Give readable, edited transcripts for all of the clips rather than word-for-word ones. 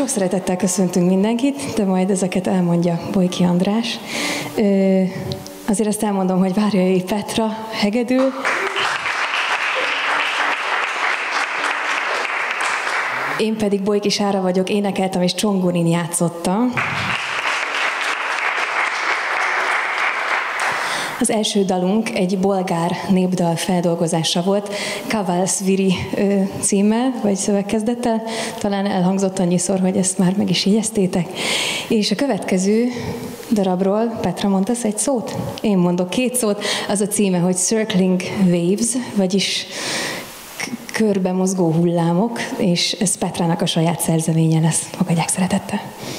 Sok szeretettel köszöntünk mindenkit, de majd ezeket elmondja Bojki András. Azért azt elmondom, hogy Várjai Petra hegedül. Én pedig Bojki Sára vagyok, énekeltem és csongorin játszottam. Az első dalunk egy bolgár népdal feldolgozása volt, Kavalsviri címmel, vagy szövegkezdettel. Talán elhangzott annyiszor, hogy ezt már meg is jegyeztétek. És a következő darabról Petra, mondasz egy szót? Én mondok 2 szót. Az a címe, hogy Circling Waves, vagyis körbe mozgó hullámok, és ez Petrának a saját szerzeménye lesz. Fogadják szeretettel.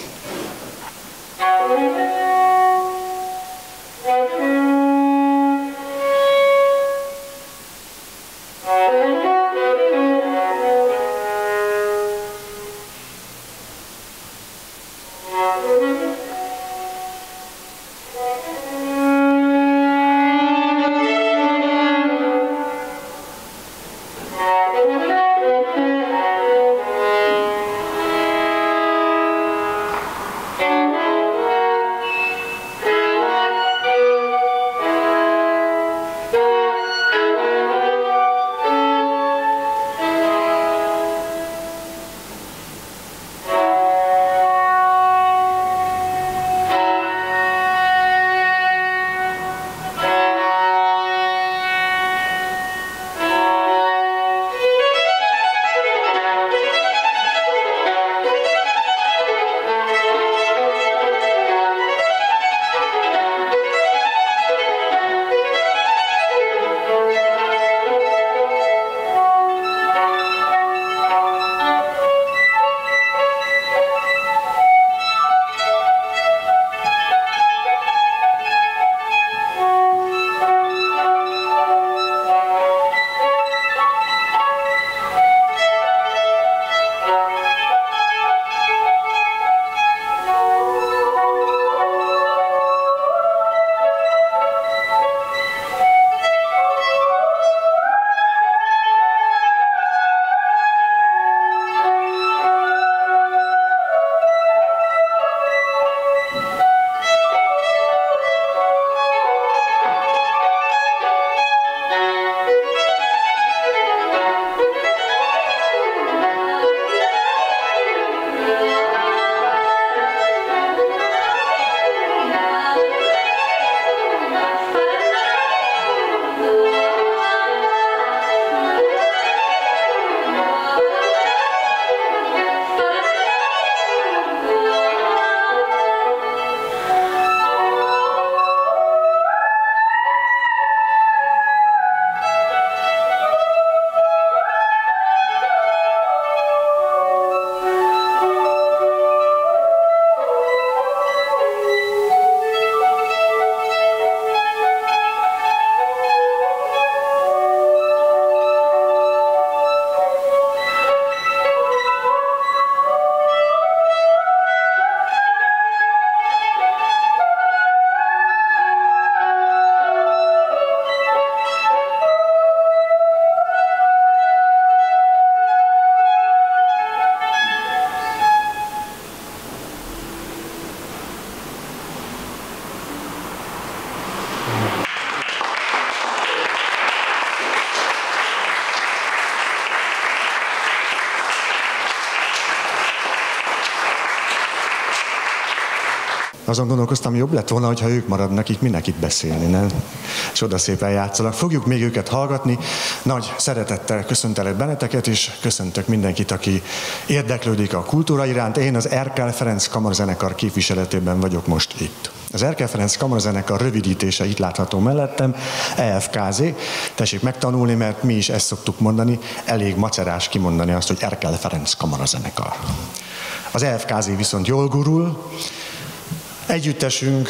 Azon gondolkoztam, jobb lett volna, ha ők maradnak, itt minek itt beszélni, nem? Csoda szépen játszanak. Fogjuk még őket hallgatni. Nagy szeretettel köszöntelek benneteket, és köszöntök mindenkit, aki érdeklődik a kultúra iránt. Én az Erkel Ferenc Kamarazenekar képviseletében vagyok most itt. Az Erkel Ferenc Kamarazenekar rövidítése itt látható mellettem, EFKZ. Tessék megtanulni, mert mi is ezt szoktuk mondani, elég macerás kimondani azt, hogy Erkel Ferenc Kamarazenekar. Az EFKZ viszont jól gurul. Együttesünk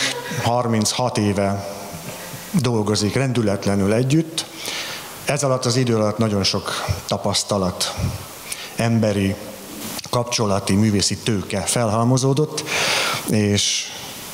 36 éve dolgozik rendületlenül együtt. Ez alatt az idő alatt nagyon sok tapasztalat, emberi, kapcsolati, művészi tőke felhalmozódott, és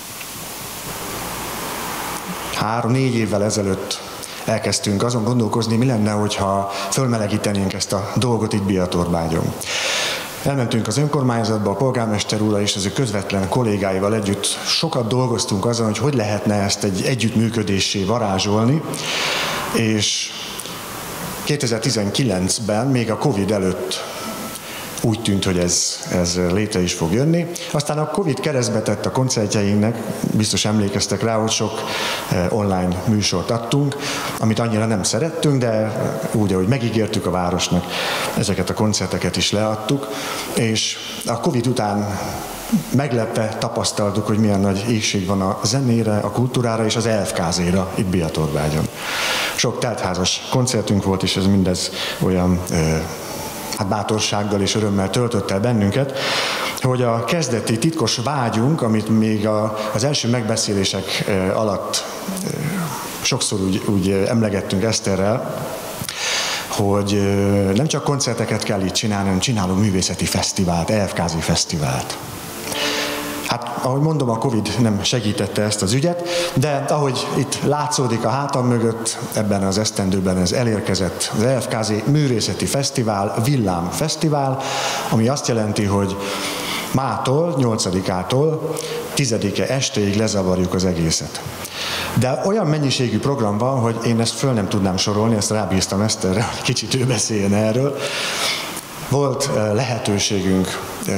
3-4 évvel ezelőtt elkezdtünk azon gondolkozni, mi lenne, hogyha fölmelegítenénk ezt a dolgot itt Biatorbágyon. Elmentünk az önkormányzatba, a polgármester úrral és az ő közvetlen kollégáival együtt sokat dolgoztunk azon, hogy lehetne ezt egy együttműködéssé varázsolni, és 2019-ben, még a Covid előtt úgy tűnt, hogy ez létre is fog jönni. Aztán a Covid keresztbe tett a koncertjeinknek, biztos emlékeztek rá, hogy sok online műsort adtunk, amit annyira nem szerettünk, de úgy, ahogy megígértük a városnak, ezeket a koncerteket is leadtuk, és a Covid után meglepve tapasztaltuk, hogy milyen nagy éhség van a zenére, a kultúrára és az EFKZ-ra itt Biatorbágyon. Sok teltházas koncertünk volt, és ez mindez olyan bátorsággal és örömmel töltött el bennünket, hogy a kezdeti titkos vágyunk, amit még az első megbeszélések alatt sokszor úgy emlegettünk Eszterrel, hogy nem csak koncerteket kell itt csinálni, hanem csinálunk művészeti fesztivált, EFKZ fesztivált. Hát, ahogy mondom, a Covid nem segítette ezt az ügyet, de ahogy itt látszódik a hátam mögött, ebben az esztendőben ez elérkezett az EFKZ Művészeti Fesztivál, Villám Fesztivál, ami azt jelenti, hogy mától, 8-ától 10-e estéig lezavarjuk az egészet. De olyan mennyiségű program van, hogy én ezt föl nem tudnám sorolni, ezt rábíztam Eszterre, hogy kicsit ő beszéljen erről. Volt lehetőségünk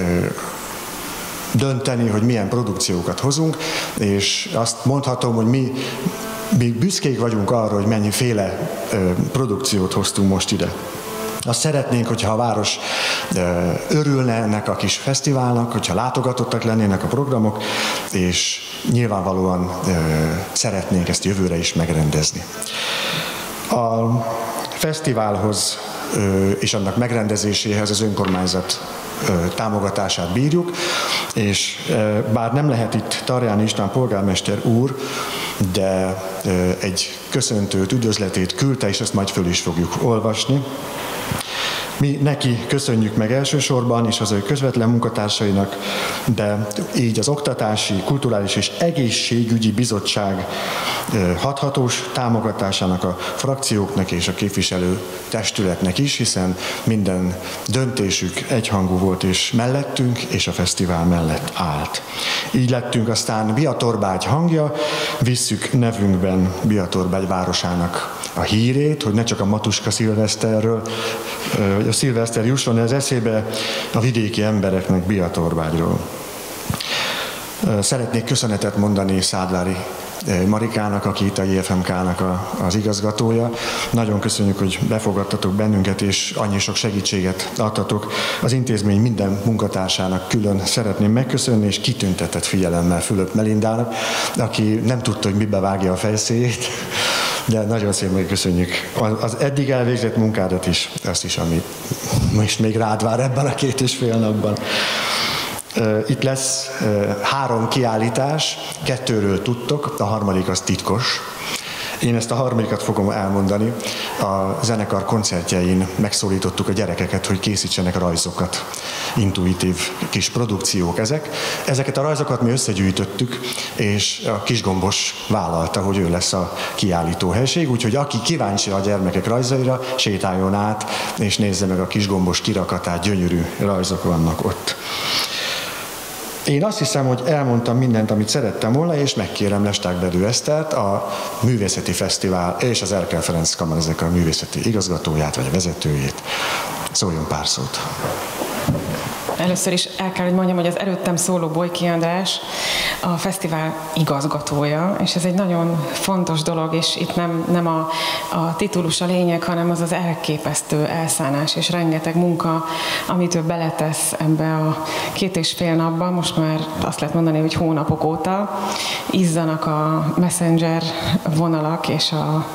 dönteni, hogy milyen produkciókat hozunk, és azt mondhatom, hogy mi büszkék vagyunk arra, hogy mennyiféle produkciót hoztunk most ide. Azt szeretnénk, hogyha a város örülne ennek a kis fesztiválnak, hogyha látogatottak lennének a programok, és nyilvánvalóan szeretnénk ezt jövőre is megrendezni. A fesztiválhoz és annak megrendezéséhez az önkormányzat támogatását bírjuk, és bár nem lehet itt Tarjáni István polgármester úr, de egy köszöntőt, üdvözletét küldte, és ezt majd föl is fogjuk olvasni. Mi neki köszönjük meg elsősorban, és az ő közvetlen munkatársainak, de így az Oktatási, Kulturális és Egészségügyi Bizottság hathatós támogatásának, a frakcióknak és a képviselő testületnek is, hiszen minden döntésük egyhangú volt és mellettünk, és a fesztivál mellett állt. Így lettünk aztán Biatorbágy hangja, visszük nevünkben Biatorbágy városának a hírét, hogy ne csak a Matuska szilveszterről, a szilveszter jusson ez eszébe a vidéki embereknek Biatorbágyról. Szeretnék köszönetet mondani Szádlári Marikának, aki itt a JFMK-nak az igazgatója. Nagyon köszönjük, hogy befogadtatok bennünket, és annyi sok segítséget adtatok. Az intézmény minden munkatársának külön szeretném megköszönni, és kitüntetett figyelemmel Fülöp Melindának, aki nem tudta, hogy mibe vágja a fejszéjét, de nagyon szépen köszönjük az eddig elvégzett munkádat is, azt is, ami most még rád vár ebben a 2,5 napban. Itt lesz 3 kiállítás, 2-ről tudtok, a harmadik az titkos. Én ezt a harmadikat fogom elmondani. A zenekar koncertjein megszólítottuk a gyerekeket, hogy készítsenek rajzokat. Intuitív kis produkciók ezek. Ezeket a rajzokat mi összegyűjtöttük, és a Kisgombos vállalta, hogy ő lesz a kiállító helység, úgyhogy aki kíváncsi a gyermekek rajzaira, sétáljon át, és nézze meg a Kisgombos kirakatát, gyönyörű rajzok vannak ott. Én azt hiszem, hogy elmondtam mindent, amit szerettem volna, és megkérem Lesták Bedő Esztert, a Művészeti Fesztivál és az Erkel Ferenc Kamarazenekar művészeti igazgatóját, vagy a vezetőjét. Szóljon pár szót. Először is el kell, hogy mondjam, hogy az előttem szóló Bojki András a fesztivál igazgatója, és ez egy nagyon fontos dolog, és itt nem a titulus a lényeg, hanem az elképesztő elszánás és rengeteg munka, amit ő beletesz ebbe a 2,5 napban, most már azt lehet mondani, hogy hónapok óta izzanak a messenger vonalak és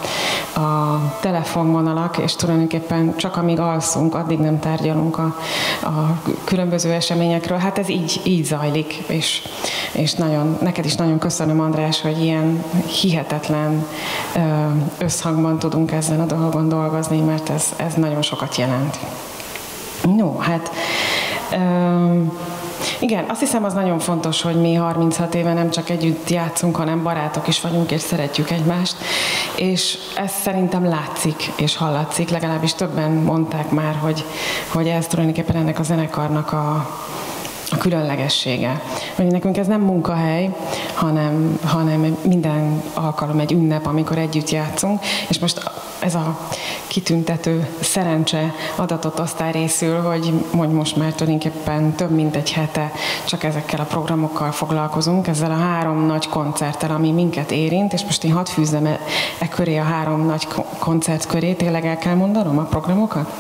a telefonvonalak, és tulajdonképpen csak amíg alszunk, addig nem tárgyalunk a különböző eseményekről. Hát ez így zajlik, és neked is nagyon köszönöm, András, hogy ilyen hihetetlen összhangban tudunk ezen a dolgon dolgozni, mert ez nagyon sokat jelent. No, hát Igen, azt hiszem az nagyon fontos, hogy mi 36 éve nem csak együtt játszunk, hanem barátok is vagyunk, és szeretjük egymást. És ez szerintem látszik és hallatszik, legalábbis többen mondták már, hogy ez tulajdonképpen ennek a zenekarnak a különlegessége. Hogy nekünk ez nem munkahely, hanem minden alkalom egy ünnep, amikor együtt játszunk, és most ez a kitüntető szerencse adatot osztály részül, hogy most már tulajdonképpen több mint egy hete csak ezekkel a programokkal foglalkozunk, ezzel a 3 nagy koncerttel, ami minket érint, és most én hadd fűzzem köré a 3 nagy koncert köré, tényleg el kell mondanom a programokat?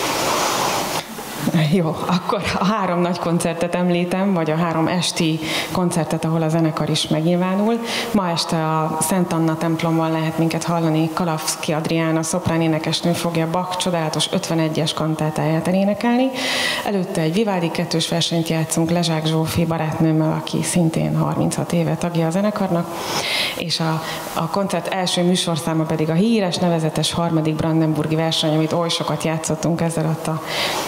Jó, akkor a 3 nagy koncertet említem, vagy a 3 esti koncertet, ahol a zenekar is megnyilvánul. Ma este a Szent Anna templomban lehet minket hallani. Kalavszky Adriána, szoprán énekesnő fogja Bach csodálatos 51-es kantátáját elénekelni. Előtte egy Vivaldi 2-s versenyt játszunk Lezsák Zsófi barátnőmmel, aki szintén 36 éve tagja a zenekarnak. És a koncert első műsorszáma pedig a híres, nevezetes 3. brandenburgi verseny, amit oly sokat játszottunk ezzel alatt a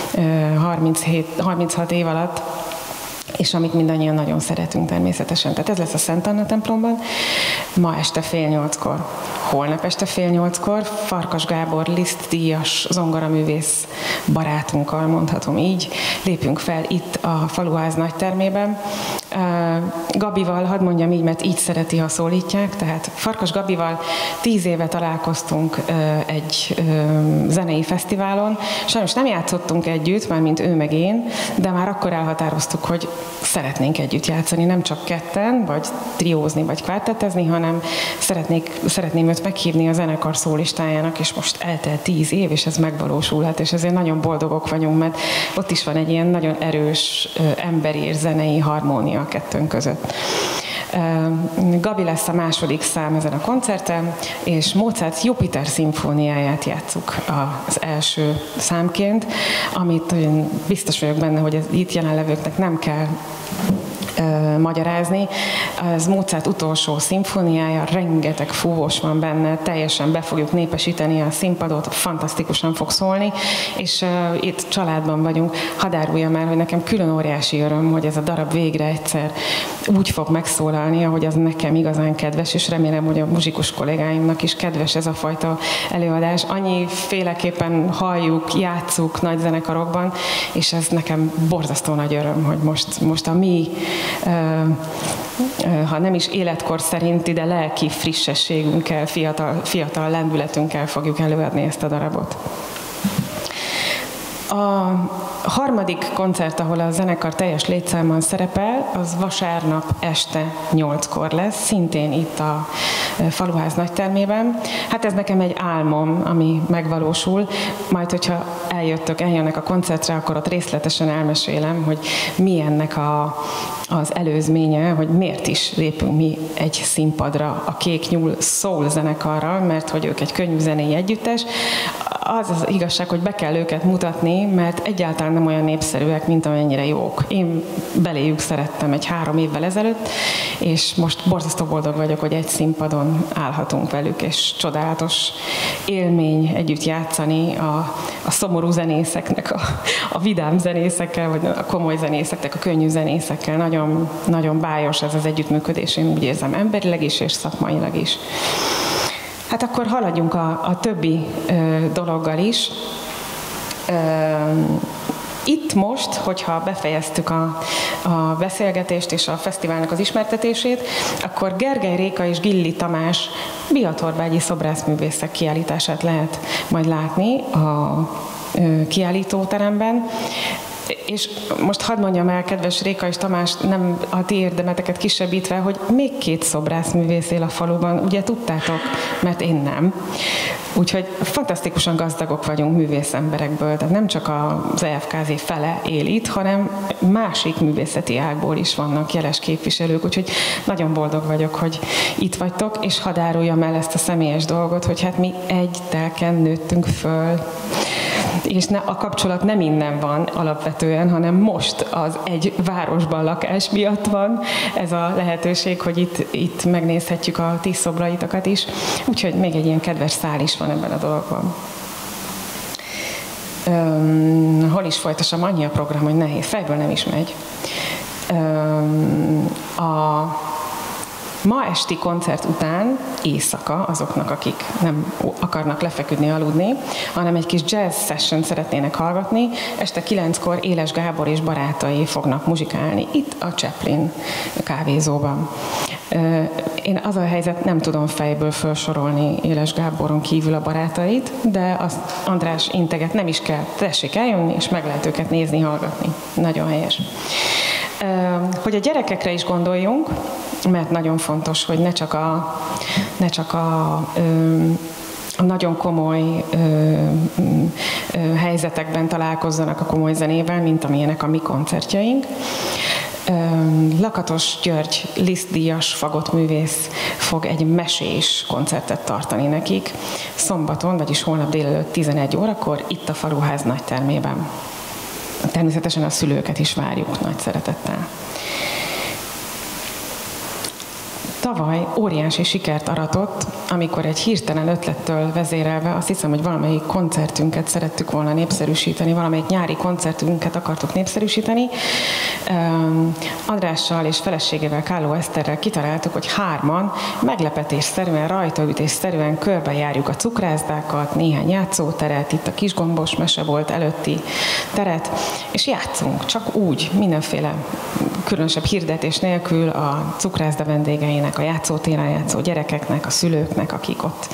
36 év alatt, és amit mindannyian nagyon szeretünk természetesen. Tehát ez lesz a Szent Anna templomban, ma este 7:30-kor. Holnap este 7:30-kor Farkas Gábor Liszt díjas zongoraművész barátunkkal, mondhatom így, lépünk fel itt a Faluház nagytermében. Gabival, hadd mondjam így, mert így szereti, ha szólítják, tehát Farkas Gabival 10 éve találkoztunk egy zenei fesztiválon. Sajnos nem játszottunk együtt, mármint ő meg én, de már akkor elhatároztuk, hogy szeretnénk együtt játszani, nem csak ketten, vagy triózni, vagy kvártettezni, hanem szeretném őt meghívni a zenekar szólistájának, és most eltelt 10 év, és ez megvalósulhat, és ezért nagyon boldogok vagyunk, mert ott is van egy ilyen nagyon erős emberi és zenei harmónia a kettőnk között. Gabi lesz a második szám ezen a koncerten, és Mozart Jupiter szimfóniáját játsszuk az első számként, amit én biztos vagyok benne, hogy ez itt jelenlevőknek nem kell magyarázni. Ez Mozart utolsó szimfóniája, rengeteg fúvós van benne, teljesen be fogjuk népesíteni a színpadot, fantasztikusan fog szólni, és itt családban vagyunk. Hadd áruljam el, hogy nekem külön óriási öröm, hogy ez a darab végre egyszer úgy fog megszólalni, ahogy az nekem igazán kedves, és remélem, hogy a muzsikus kollégáimnak is kedves ez a fajta előadás. Annyi féleképpen halljuk, játsszuk nagy zenekarokban, és ez nekem borzasztó nagy öröm, hogy most a mi ha nem is életkor szerinti, de lelki frissességünkkel, fiatal lendületünkkel fogjuk előadni ezt a darabot. A harmadik koncert, ahol a zenekar teljes létszámban szerepel, az vasárnap este 8-kor lesz, szintén itt a Faluház nagytermében. Hát ez nekem egy álmom, ami megvalósul. Majd, hogyha eljönnek a koncertre, akkor ott részletesen elmesélem, hogy mi ennek az előzménye, hogy miért is lépünk mi egy színpadra a Kék Nyúl Soul zenekarral, mert hogy ők egy könnyű zenei együttes. Az igazság, hogy be kell őket mutatni, mert egyáltalán nem olyan népszerűek, mint amennyire jók. Én beléjük szerettem egy 3 évvel ezelőtt, és most borzasztó boldog vagyok, hogy egy színpadon állhatunk velük, és csodálatos élmény együtt játszani a szomorú zenészeknek, a vidám zenészekkel, vagy a komoly zenészeknek, a könnyű zenészekkel. Nagyon, nagyon bájos ez az együttműködés, én úgy érzem, emberileg is, és szakmailag is. Hát akkor haladjunk a többi dologgal is. Itt most, hogyha befejeztük a beszélgetést és a fesztiválnak az ismertetését, akkor Gergely Réka és Gilli Tamás biatorbágyi szobrászművészek kiállítását lehet majd látni a kiállítóteremben. És most hadd mondjam el, kedves Réka és Tamás, nem a ti érdemeteket kisebbítve, hogy még 2 szobrászművész él a faluban, ugye tudtátok, mert én nem. Úgyhogy fantasztikusan gazdagok vagyunk művész emberekből, tehát nem csak az EFKZ fele él itt, hanem másik művészeti ágból is vannak jeles képviselők, úgyhogy nagyon boldog vagyok, hogy itt vagytok, és hadd áruljam el ezt a személyes dolgot, hogy hát mi egy telken nőttünk föl, és a kapcsolat nem innen van alapvetően, hanem most az egy városban lakás miatt van ez a lehetőség, hogy itt megnézhetjük a ti szobraitokat is. Úgyhogy még egy ilyen kedves szál is van ebben a dologban. Hol is folytassam, annyi a program, hogy nehéz, fejből nem is megy. A ma esti koncert után éjszaka, azoknak, akik nem akarnak lefeküdni, aludni, hanem egy kis jazz session szeretnének hallgatni, este 9-kor Éles Gábor és barátai fognak muzsikálni itt a Chaplin kávézóban. Én az a helyzet, nem tudom fejből felsorolni Éles Gáboron kívül a barátait, de azt András integet, nem is kell, tessék eljönni, és meg lehet őket nézni, hallgatni. Nagyon helyes. Hogy a gyerekekre is gondoljunk, mert nagyon fontos, hogy ne csak a nagyon komoly helyzetekben találkozzanak a komoly zenével, mint amilyenek a mi koncertjeink. Lakatos György Liszt-díjas fagottművész fog egy mesés koncertet tartani nekik szombaton, vagyis holnap délelőtt 11 órakor itt a Faluház nagytermében. Természetesen a szülőket is várjuk nagy szeretettel. Tavaly óriási sikert aratott, amikor egy hirtelen ötlettől vezérelve, azt hiszem, hogy valamelyik koncertünket szerettük volna népszerűsíteni, valamelyik nyári koncertünket akartuk népszerűsíteni. Andrással és feleségével, Kálló Eszterrel kitaláltuk, hogy 3-an meglepetésszerűen, rajtaütésszerűen körbejárjuk a cukrászdákat, néhány játszóteret, itt a Kisgombos mesebolt előtti teret, és játszunk, csak úgy, mindenféle különösebb hirdetés nélkül a cukrászda vendégeinek, a játszótéren játszó gyerekeknek, a szülőknek, akik ott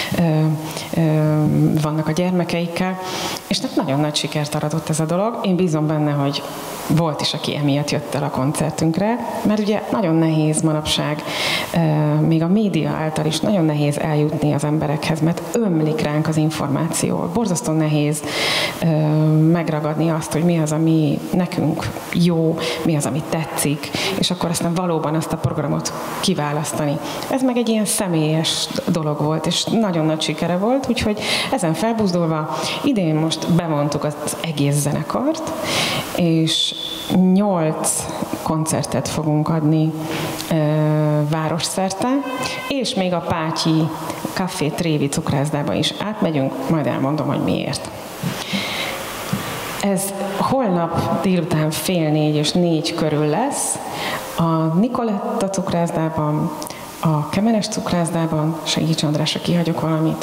vannak a gyermekeikkel, és nagyon nagy sikert aratott ez a dolog. Én bízom benne, hogy volt is, aki emiatt jött el a koncertünkre, mert ugye nagyon nehéz manapság, még a média által is nagyon nehéz eljutni az emberekhez, mert ömlik ránk az információ. Borzasztó nehéz megragadni azt, hogy mi az, ami nekünk jó, mi az, ami tetszik, és akkor aztán valóban azt a programot kiválasztani. Ez meg egy ilyen személyes dolog volt, és nagyon nagy sikere volt, úgyhogy ezen felbuzdulva idén most bevontuk az egész zenekart, és 8 koncertet fogunk adni városszerte, és még a Pátyi Café Trévi cukrászdába is átmegyünk, majd elmondom, hogy miért. Ez holnap délután 3:30 és 4 körül lesz a Nikoletta cukrászdában, a Kemenes cukrászdában, segíts András, ha kihagyok valamit,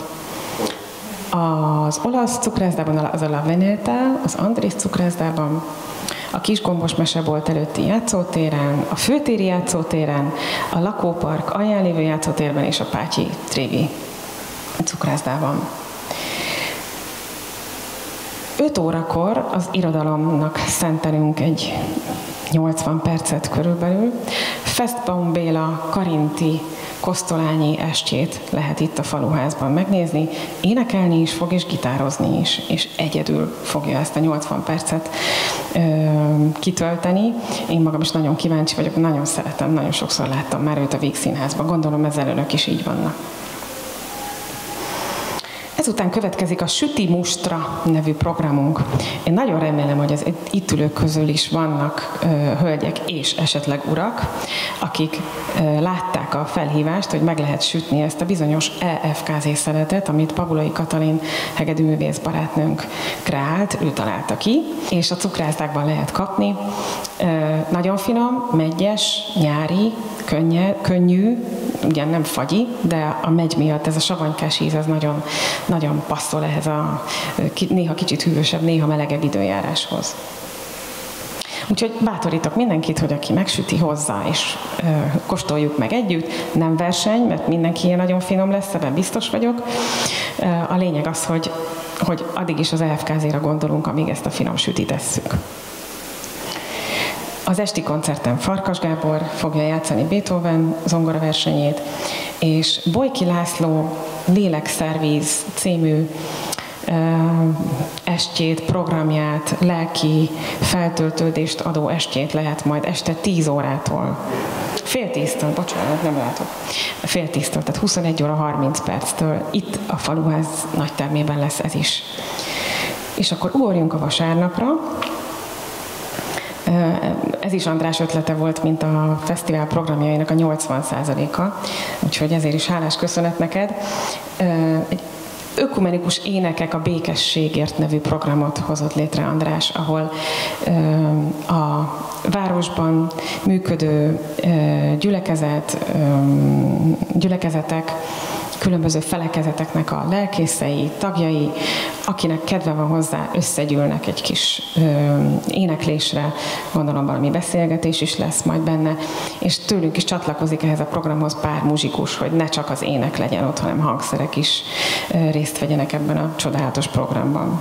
az olasz cukrászdában, az a La Veneta, az Andrész cukrászdában, a Kisgombos mesebolt előtti játszótéren, a Főtéri játszótéren, a Lakópark alján lévő játszótérben és a Pátyi Trévi cukrászdában. 5 órakor az irodalomnak szentelünk egy 80 percet körülbelül. Festbaum Béla Karinti Kosztolányi estjét lehet itt a Faluházban megnézni. Énekelni is fog, és gitározni is, és egyedül fogja ezt a 80 percet kitölteni. Én magam is nagyon kíváncsi vagyok, nagyon szeretem, nagyon sokszor láttam már őt a Vígszínházban. Gondolom ezzel önök is így vannak. Ezután következik a Süti Mustra nevű programunk. Én nagyon remélem, hogy az itt ülők közül is vannak hölgyek és esetleg urak, akik látták a felhívást, hogy meg lehet sütni ezt a bizonyos EFKZ szeletet, amit Pabulai Katalin hegedűművész barátnőnk kreált, ő találta ki, és a cukrászdákban lehet kapni. Nagyon finom, meggyes, nyári, könnyű, ugyan nem fagyi, de a megy miatt ez a savanykás íz, ez nagyon, nagyon passzol ehhez a néha kicsit hűvösebb, néha melegebb időjáráshoz. Úgyhogy bátorítok mindenkit, hogy aki megsüti, hozzá, és kóstoljuk meg együtt. Nem verseny, mert mindenki ilyen nagyon finom lesz, ebben biztos vagyok. A lényeg az, hogy addig is az EFKZ-ra gondolunk, amíg ezt a finom sütit tesszük. Az esti koncerten Farkas Gábor fogja játszani Beethoven zongoraversenyét, és Bojki László Lélekszervíz című estjét, programját, lelki feltöltődést adó estjét lehet majd este 10 órától. 9:30-től, bocsánat, nem látok. 9:30-től, tehát 21 óra 30 perctől itt a Faluház nagytermében lesz ez is. És akkor ugorjunk a vasárnapra. Ez is András ötlete volt, mint a fesztivál programjainak a 80%-a, úgyhogy ezért is hálás köszönet neked. Egy Ökumenikus énekek a békességért nevű programot hozott létre András, ahol a városban működő gyülekezetek, különböző felekezeteknek a lelkészei, tagjai, akinek kedve van hozzá, összegyűlnek egy kis éneklésre, gondolom valami beszélgetés is lesz majd benne, és tőlünk is csatlakozik ehhez a programhoz pár muzsikus, hogy ne csak az ének legyen ott, hanem hangszerek is részt vegyenek ebben a csodálatos programban.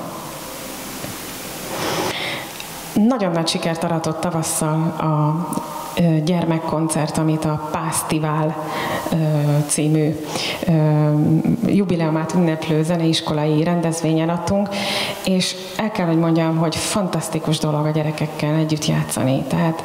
Nagyon nagy sikert aratott tavasszal a gyermekkoncert, amit a Pásztivál című jubileumát ünneplő zeneiskolai rendezvényen adtunk, és el kell, hogy mondjam, hogy fantasztikus dolog a gyerekekkel együtt játszani. Tehát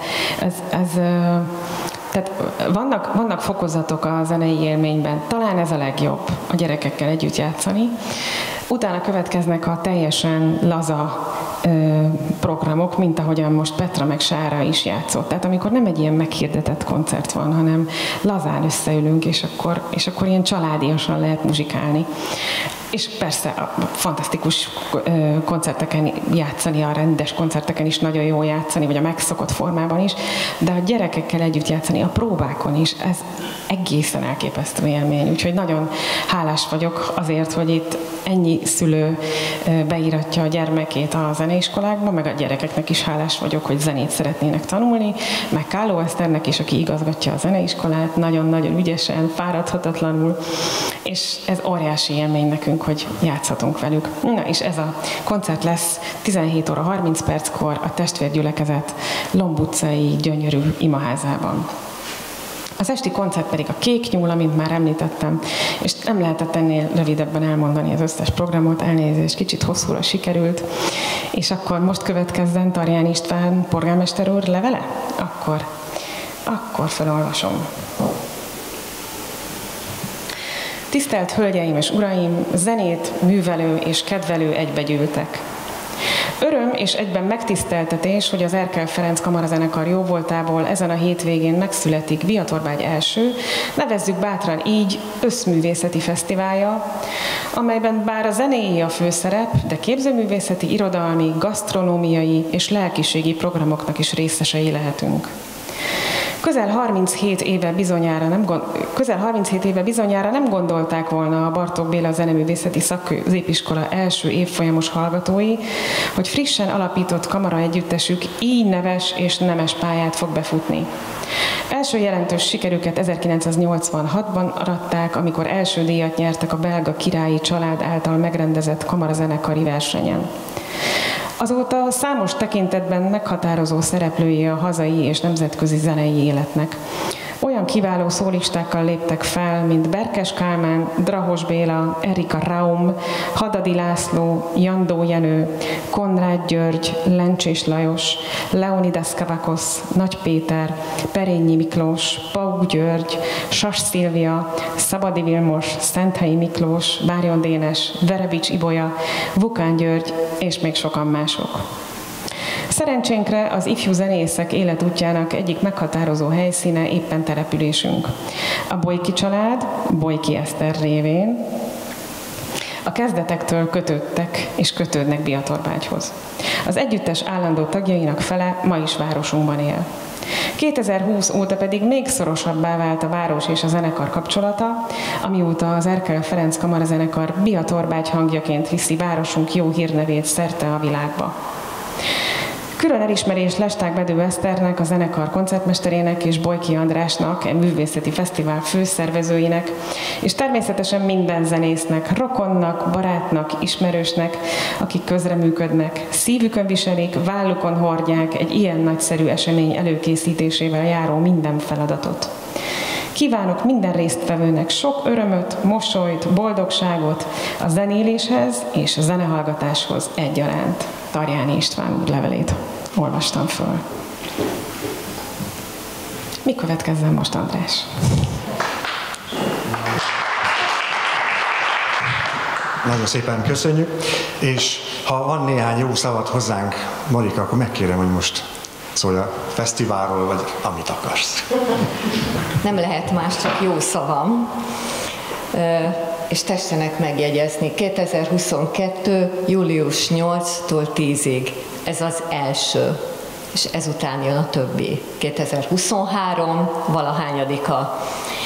tehát vannak fokozatok a zenei élményben, talán ez a legjobb, a gyerekekkel együtt játszani. Utána következnek a teljesen laza programok, mint ahogyan most Petra meg Sára is játszott. Tehát amikor nem egy ilyen meghirdetett koncert van, hanem lazán összeülünk, és akkor ilyen családiasan lehet muzsikálni. És persze a fantasztikus koncerteken játszani, a rendes koncerteken is nagyon jó játszani, vagy a megszokott formában is, de a gyerekekkel együtt játszani a próbákon is, ez egészen elképesztő élmény. Úgyhogy nagyon hálás vagyok azért, hogy itt ennyi szülő beíratja a gyermekét a zeneiskolákba, meg a gyerekeknek is hálás vagyok, hogy zenét szeretnének tanulni, meg Kálló Eszternek is, aki igazgatja a zeneiskolát, nagyon-nagyon ügyesen, fáradhatatlanul, és ez óriási élmény nekünk, hogy játszhatunk velük. Na, és ez a koncert lesz 17 óra 30 perckor a testvérgyülekezet Lomb utcai gyönyörű imaházában. Az esti koncert pedig a Kék Nyúl, amint már említettem, és nem lehetett ennél rövidebben elmondani az összes programot, elnézést, kicsit hosszúra sikerült, és akkor most következzen Tarján István polgármester úr levele? Akkor felolvasom. Tisztelt Hölgyeim és Uraim, zenét, művelő és kedvelő egybegyűltek. Öröm és egyben megtiszteltetés, hogy az Erkel Ferenc Kamarazenekar jóvoltából ezen a hétvégén megszületik Viatorbágy első, nevezzük bátran így, összművészeti fesztiválja, amelyben bár a zenéi a főszerep, de képzőművészeti, irodalmi, gasztronómiai és lelkiségi programoknak is részesei lehetünk. Közel 37 éve bizonyára nem gondolták volna a Bartók Béla Zeneművészeti Szakközépiskola első évfolyamos hallgatói, hogy frissen alapított kamara együttesük így neves és nemes pályát fog befutni. Első jelentős sikerüket 1986-ban aratták, amikor első díjat nyertek a belga királyi család által megrendezett kamarazenekari versenyen. Azóta számos tekintetben meghatározó szereplői a hazai és nemzetközi zenei életnek. Olyan kiváló szólistákkal léptek fel, mint Berkes Kálmán, Drahos Béla, Erika Raum, Hadadi László, Jandó Jenő, Konrád György, Lencsés Lajos, Leonidas Kavakosz, Nagy Péter, Perényi Miklós, Pauk György, Sas Szilvia, Szabadi Vilmos, Szenthelyi Miklós, Bárjon Dénes, Verebics Ibolya, Vukán György és még sokan mások. Szerencsénkre az ifjú zenészek életútjának egyik meghatározó helyszíne éppen településünk. A Bolyki család, Bolyki Eszter révén a kezdetektől kötődtek és kötődnek Biatorbágyhoz. Az együttes állandó tagjainak fele ma is városunkban él. 2020 óta pedig még szorosabbá vált a város és a zenekar kapcsolata, amióta az Erkel Ferenc Kamarazenekar Biatorbágy hangjaként viszi városunk jó hírnevét szerte a világba. Külön elismerés Lesták Bedő Eszternek, a zenekar koncertmesterének és Bolyki Andrásnak, egy művészeti fesztivál főszervezőinek, és természetesen minden zenésznek, rokonnak, barátnak, ismerősnek, akik közreműködnek, szívükön viselik, vállukon hordják egy ilyen nagyszerű esemény előkészítésével járó minden feladatot. Kívánok minden résztvevőnek sok örömöt, mosolyt, boldogságot a zenéléshez és a zenehallgatáshoz egyaránt. Tarjáni István levelét olvastam föl. Mi következzen most, András? Nagyon szépen köszönjük, és ha van néhány jó szavad hozzánk, Marika, akkor megkérem, hogy most szólj a fesztiválról, vagy amit akarsz. Nem lehet más, csak jó szavam. és tessenek megjegyezni, 2022. július 8-tól 10-ig. Ez az első, és ezután jön a többi. 2023, valahányadika,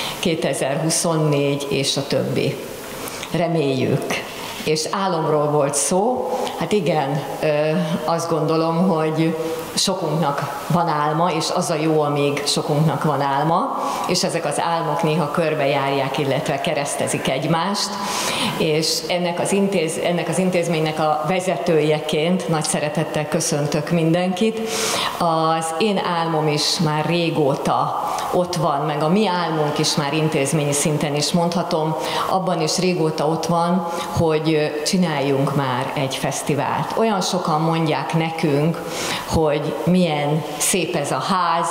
2024 és a többi. Reméljük. És álomról volt szó, hát igen, azt gondolom, hogy sokunknak van álma, és az a jó, amíg sokunknak van álma, és ezek az álmok néha körbejárják, illetve keresztezik egymást, és ennek az intézménynek a vezetőjeként nagy szeretettel köszöntök mindenkit. Az én álmom is már régóta ott van, meg a mi álmunk is már intézményi szinten is mondhatom, abban is régóta ott van, hogy csináljunk már egy fesztivált. Olyan sokan mondják nekünk, hogy milyen szép ez a ház,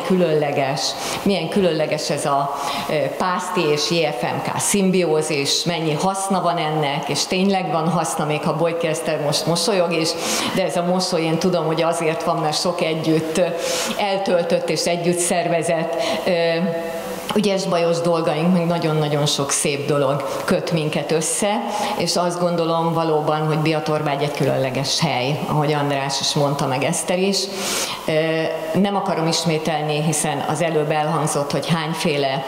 milyen különleges ez a Pászti és JFMK szimbiózis, mennyi haszna van ennek, és tényleg van haszna, még ha Bojki Eszter most mosolyog is, de ez a mosoly, én tudom, hogy azért van, mert sok együtt eltöltött és együtt szervezett ügyes-bajos dolgaink, meg nagyon-nagyon sok szép dolog köt minket össze, és azt gondolom valóban, hogy Biatorbágy egy különleges hely, ahogy András is mondta, meg Eszter is. Nem akarom ismételni, hiszen az előbb elhangzott, hogy hányféle,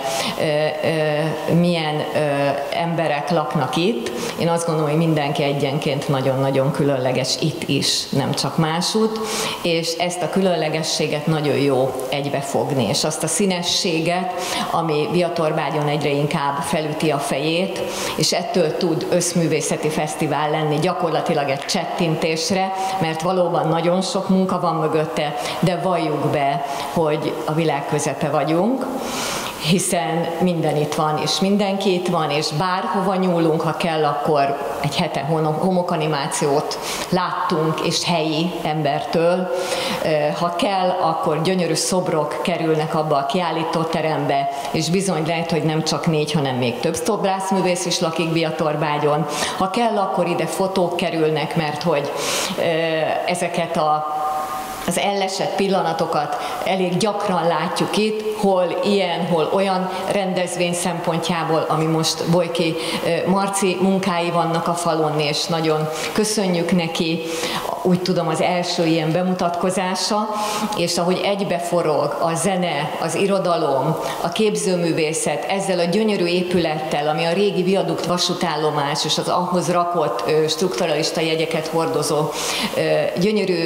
milyen emberek laknak itt. Én azt gondolom, hogy mindenki egyenként nagyon-nagyon különleges itt is, nem csak másút, és ezt a különlegességet nagyon jó egybefogni, és azt a színességet, ami Biatorbágyon egyre inkább felüti a fejét, és ettől tud összművészeti fesztivál lenni gyakorlatilag egy csettintésre, mert valóban nagyon sok munka van mögötte, de valljuk be, hogy a világ közepe vagyunk, hiszen minden itt van, és mindenki itt van, és bárhova nyúlunk, ha kell, akkor egy hete homokanimációt láttunk, és helyi embertől. Ha kell, akkor gyönyörű szobrok kerülnek abba a kiállítóterembe, és bizony lehet, hogy nem csak 4, hanem még több szobrászművész is lakik Biatorbágyon. Ha kell, akkor ide fotók kerülnek, mert hogy ezeket az ellesett pillanatokat elég gyakran látjuk itt, hol ilyen, hol olyan rendezvény szempontjából, ami most Bojki Marci munkái vannak a falon, és nagyon köszönjük neki, úgy tudom, az első ilyen bemutatkozása, és ahogy egybeforog a zene, az irodalom, a képzőművészet ezzel a gyönyörű épülettel, ami a régi viadukt vasútállomás, és az ahhoz rakott strukturalista jegyeket hordozó gyönyörű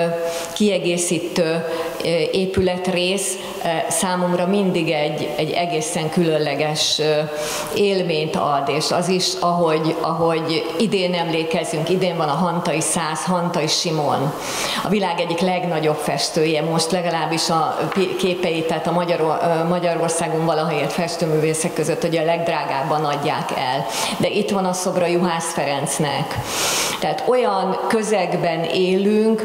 kiegészítő épületrész számomra mindig egy egészen különleges élményt ad, és az is, ahogy idén emlékezünk, idén van a Hantai 100, Hantai Simon, a világ egyik legnagyobb festője, most legalábbis a képeit, tehát a Magyarországon valaha élt festőművészek között, hogy a legdrágábban adják el. De itt van a szobra Juhász Ferencnek. Tehát olyan közegben élünk,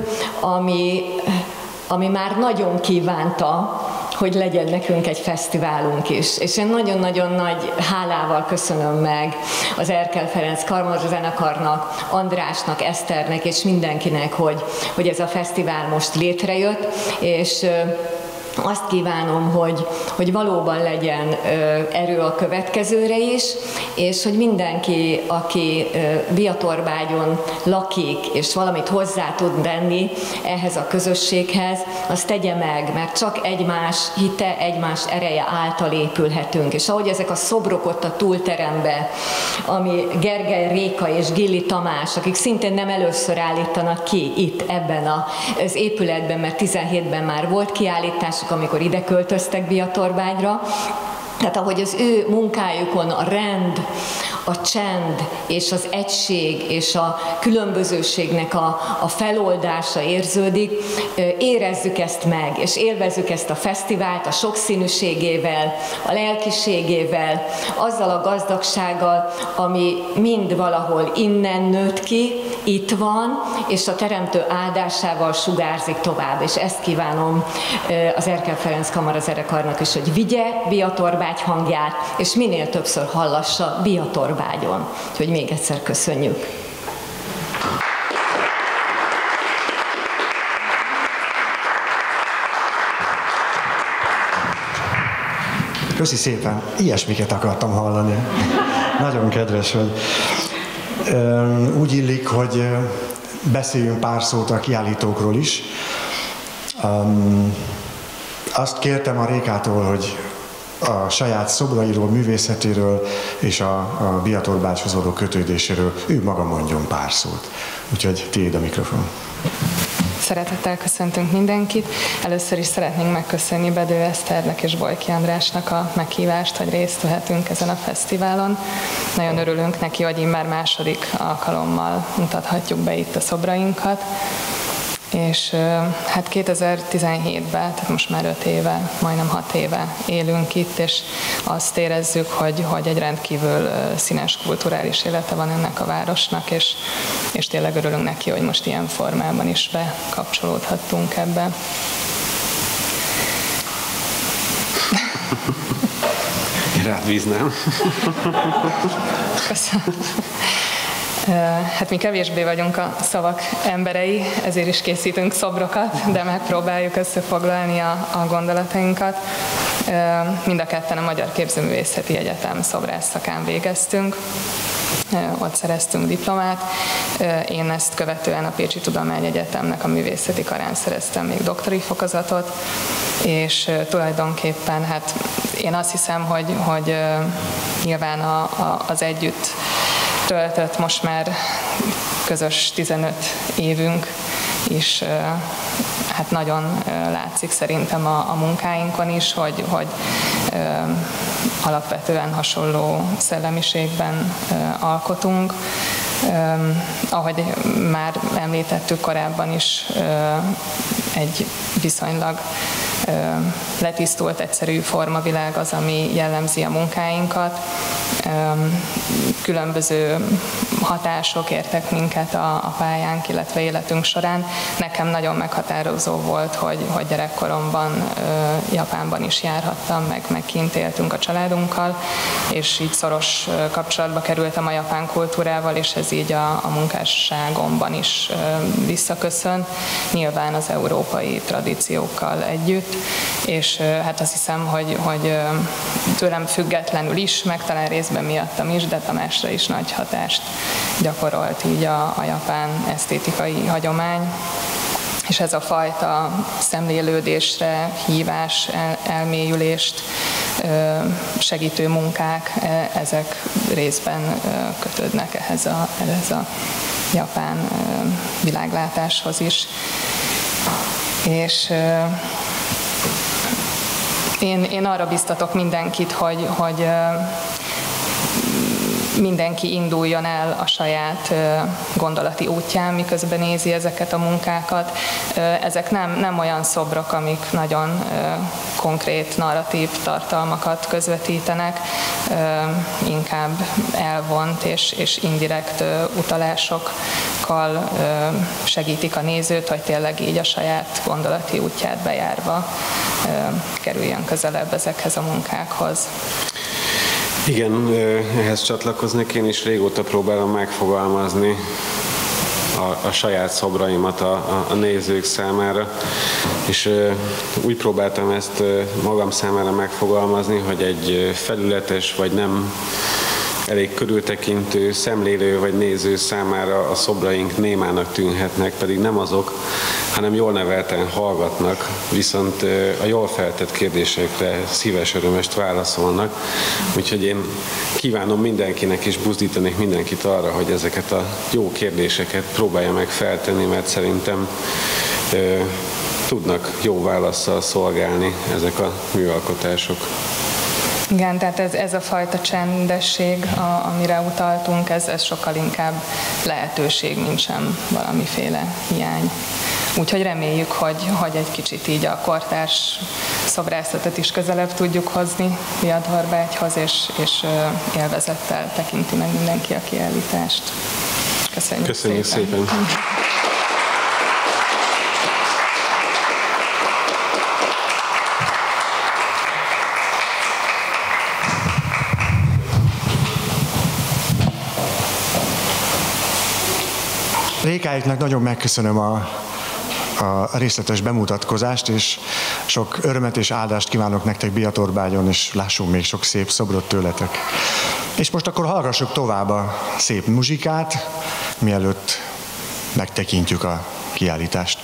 ami már nagyon kívánta, hogy legyen nekünk egy fesztiválunk is. És én nagyon-nagyon nagy hálával köszönöm meg az Erkel Ferenc Kamarazenekarnak, Andrásnak, Eszternek és mindenkinek, hogy ez a fesztivál most létrejött, és azt kívánom, hogy valóban legyen erő a következőre is, és hogy mindenki, aki Biatorbágyon lakik, és valamit hozzá tud tenni ehhez a közösséghez, azt tegye meg, mert csak egymás hite, egymás ereje által épülhetünk. És ahogy ezek a szobrok ott a túlterembe, ami Gergely Réka és Gilli Tamás, akik szintén nem először állítanak ki itt ebben az épületben, mert 17-ben már volt kiállítás, amikor ide költöztek Biatorbágyra. Tehát ahogy az ő munkájukon a rend, a csend és az egység és a különbözőségnek a feloldása érződik, érezzük ezt meg, és élvezzük ezt a fesztivált a sokszínűségével, a lelkiségével, azzal a gazdagsággal, ami mind valahol innen nőtt ki, itt van, és a Teremtő áldásával sugárzik tovább. És ezt kívánom az Erkel Ferenc Kamarazenekarnak is, hogy vigye Biatorbágy hangját, és minél többször hallassa Biatorbágyon. Úgyhogy még egyszer köszönjük. Köszi szépen, ilyesmiket akartam hallani. Nagyon kedves vagy. Úgy illik, hogy beszéljünk pár szót a kiállítókról is. Azt kértem a Rékától, hogy a saját szobrairól, művészetéről és a Biator bácshoz való kötődéséről ő maga mondjon pár szót. Úgyhogy tiéd a mikrofon. Szeretettel köszöntünk mindenkit. Először is szeretnénk megköszönni Bedő Eszternek és Bojki Andrásnak a meghívást, hogy részt vehetünk ezen a fesztiválon. Nagyon örülünk neki, hogy immár második alkalommal mutathatjuk be itt a szobrainkat. És hát 2017-ben, tehát most már 5 éve, majdnem 6 éve élünk itt, és azt érezzük, hogy egy rendkívül színes kulturális élete van ennek a városnak, és tényleg örülünk neki, hogy most ilyen formában is bekapcsolódhattunk ebbe. Rád bíznám. Köszönöm. Hát mi kevésbé vagyunk a szavak emberei, ezért is készítünk szobrokat, de megpróbáljuk összefoglalni a gondolatainkat. Mind a ketten a Magyar Képzőművészeti Egyetem szobrász szakán végeztünk, ott szereztünk diplomát. Én ezt követően a Pécsi Tudományegyetemnek a művészeti karán szereztem még doktori fokozatot, és tulajdonképpen hát én azt hiszem, hogy nyilván az együtt töltött most már közös 15 évünk is, hát nagyon látszik szerintem a munkáinkon is, hogy alapvetően hasonló szellemiségben alkotunk. Ahogy már említettük korábban is, egy viszonylag letisztult, egyszerű formavilág az, ami jellemzi a munkáinkat. Különböző hatások értek minket a pályánk, illetve életünk során. Nekem nagyon meghatározó volt, hogy gyerekkoromban Japánban is járhattam, meg kint éltünk a családunkkal, és így szoros kapcsolatba kerültem a japán kultúrával, és ez így a munkásságomban is visszaköszön, nyilván az európai tradíciókkal együtt, és hát azt hiszem, hogy tőlem függetlenül is, meg talán részben miattam is, de Tamásra is nagy hatást gyakorolt így a japán esztétikai hagyomány. És ez a fajta szemlélődésre hívás, elmélyülést segítő munkák, ezek részben kötődnek ehhez a japán világlátáshoz is. És én arra biztatok mindenkit, hogy mindenki induljon el a saját gondolati útján, miközben nézi ezeket a munkákat. Ezek nem olyan szobrok, amik nagyon konkrét narratív tartalmakat közvetítenek, inkább elvont és indirekt utalásokkal segítik a nézőt, hogy tényleg így a saját gondolati útját bejárva kerüljön közelebb ezekhez a munkákhoz. Igen, ehhez csatlakoznék, én is régóta próbálom megfogalmazni a saját szobraimat a nézők számára, és úgy próbáltam ezt magam számára megfogalmazni, hogy egy felületes vagy nem elég körültekintő, szemlélő vagy néző számára a szobraink némának tűnhetnek, pedig nem azok, hanem jól nevelten hallgatnak, viszont a jól feltett kérdésekre szíves örömöst válaszolnak. Úgyhogy én kívánom mindenkinek és buzdítanék mindenkit arra, hogy ezeket a jó kérdéseket próbálja meg feltenni, mert szerintem tudnak jó válasszal szolgálni ezek a műalkotások. Igen, tehát ez a fajta csendesség, amire utaltunk, ez sokkal inkább lehetőség, mint sem valamiféle hiány. Úgyhogy reméljük, hogy egy kicsit így a kortárs szobrászatot is közelebb tudjuk hozni Biatorbágyhoz, és élvezettel tekinti meg mindenki a kiállítást. Köszönjük szépen. Rékáiknak nagyon megköszönöm a részletes bemutatkozást, és Sok örömet és áldást kívánok nektek Biatorbágyon, és lássunk még sok szép szobrot tőletek. És most akkor hallgassuk tovább a szép muzsikát, mielőtt megtekintjük a kiállítást.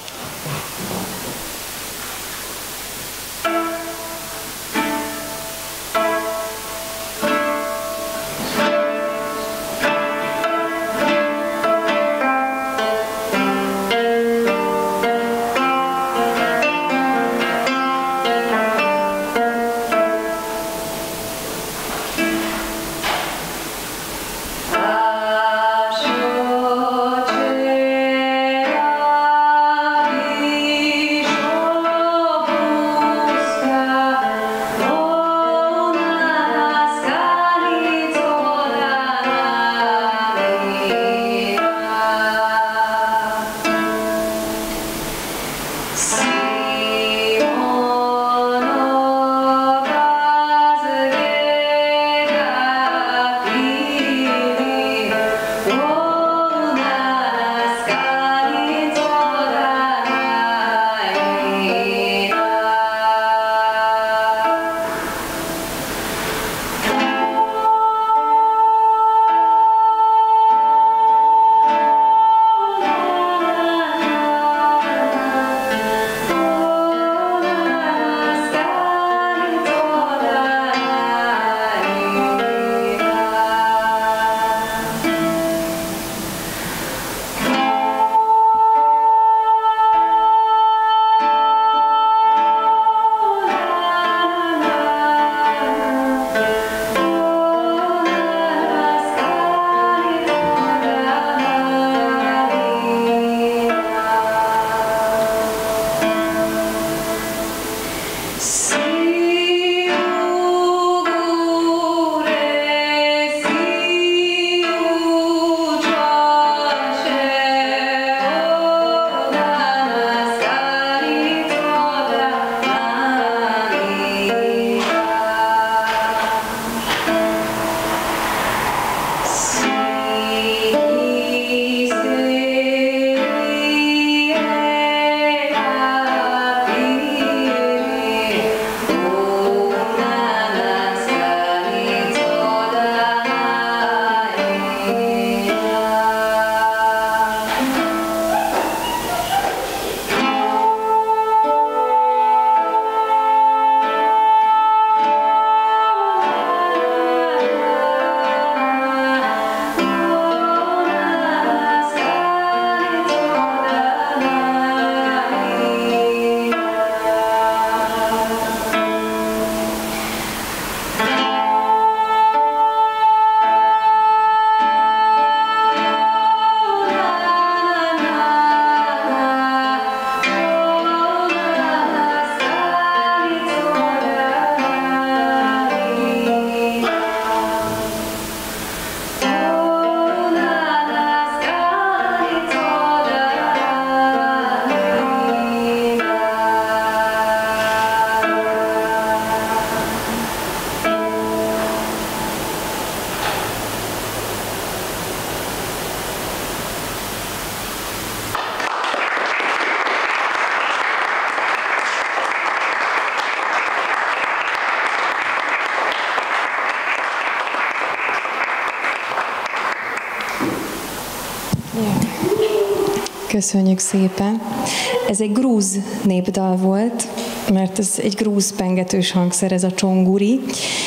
Köszönjük szépen. Ez egy grúz népdal volt, mert ez egy grúz pengetős hangszer, ez a csonguri,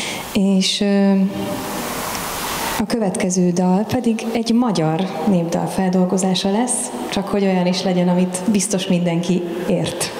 és a következő dal pedig egy magyar népdal feldolgozása lesz, csak hogy olyan is legyen, amit biztos mindenki ért.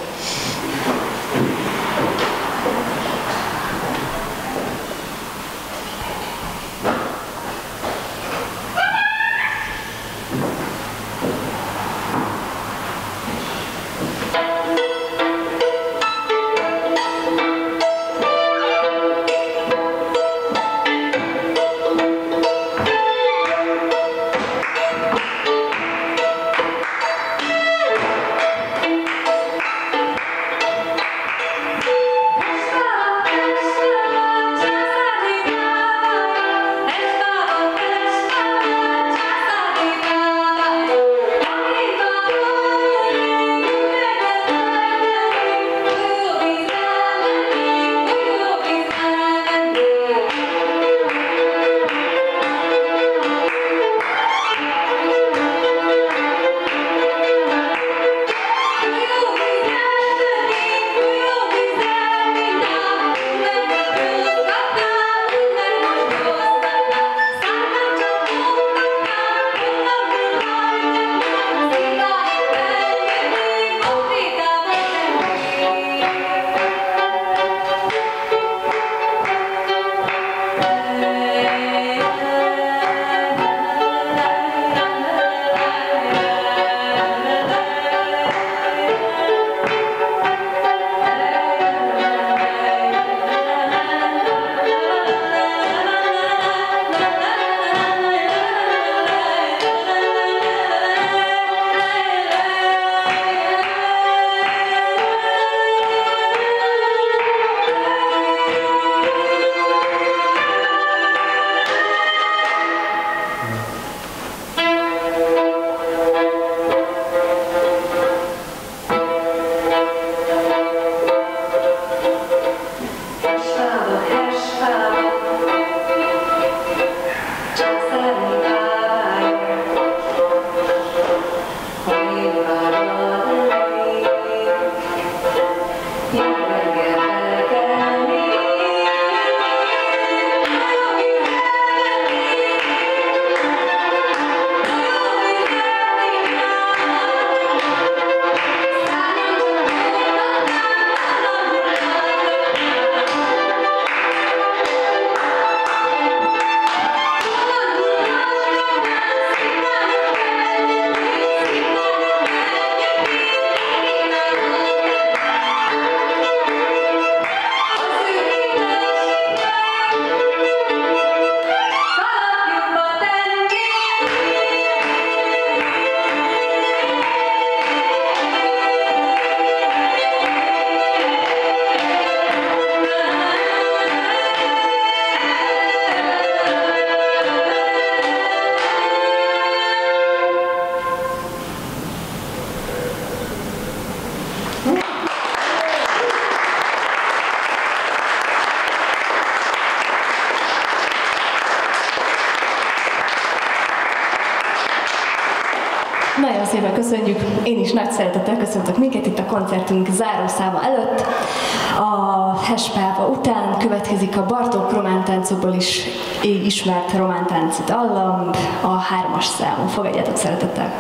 Nagyon szépen köszönjük, én is nagy szeretettel köszöntök minket itt a koncertünk zárószáma előtt. A Hespáva után következik a Bartók romántáncokból is ismert romántánci dallam, a 3-as számon. Fogadjátok szeretettel!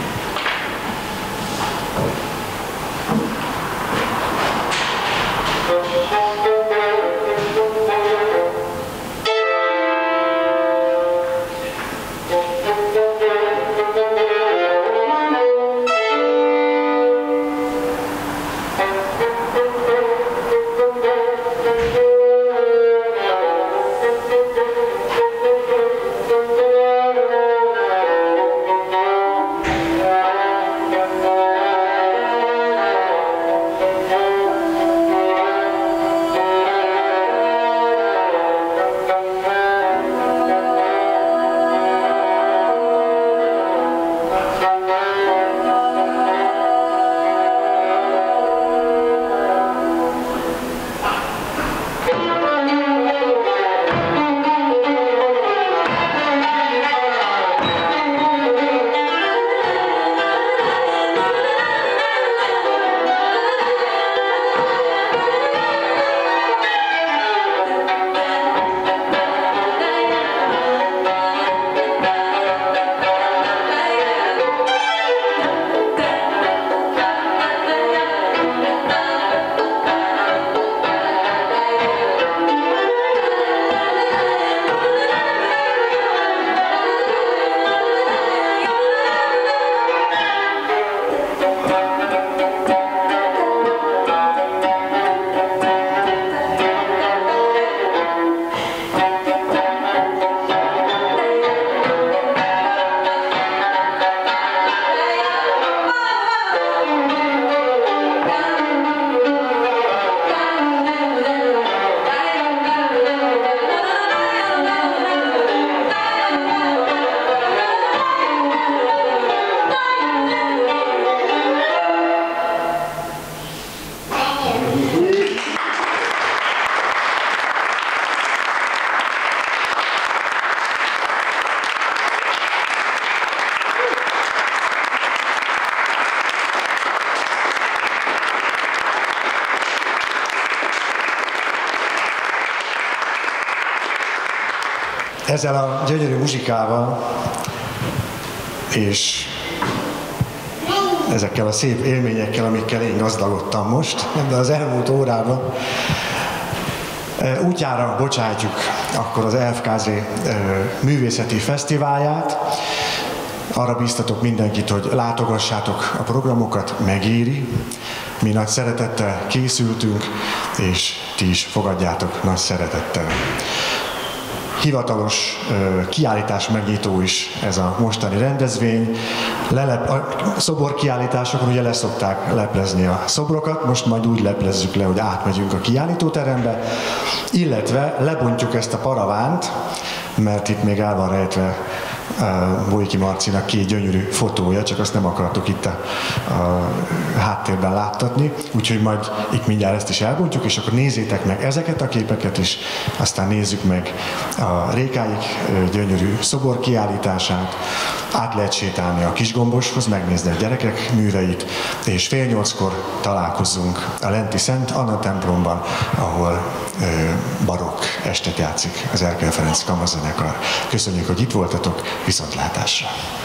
Ezzel a gyönyörű muzsikával és ezekkel a szép élményekkel, amikkel én gazdagodtam most, de az elmúlt órában, útjára bocsátjuk akkor az EFKZ művészeti fesztiválját. Arra bíztatok mindenkit, hogy látogassátok a programokat, megéri. Mi nagy szeretettel készültünk, és ti is fogadjátok nagy szeretettel. Hivatalos kiállítás megnyitó is ez a mostani rendezvény. A szoborkiállításokon ugye leszokták leplezni a szobrokat, most majd úgy leplezzük le, hogy átmegyünk a kiállítóterembe, illetve lebontjuk ezt a paravánt, mert itt még el van rejtve Bolyki Marcinak 2 gyönyörű fotója, csak azt nem akartok itt a háttérben láttatni, úgyhogy majd itt mindjárt ezt is elbontjuk, és akkor nézzétek meg ezeket a képeket is, aztán nézzük meg a Rékáik gyönyörű szobor kiállítását, át lehet sétálni a Kisgomboshoz, megnézni a gyerekek műveit, és 7:30-kor találkozunk a lenti Szent Anna templomban, ahol barokk estet játszik az Erkel Ferenc Kamarazenekar. Köszönjük, hogy itt voltatok, viszontlátásra!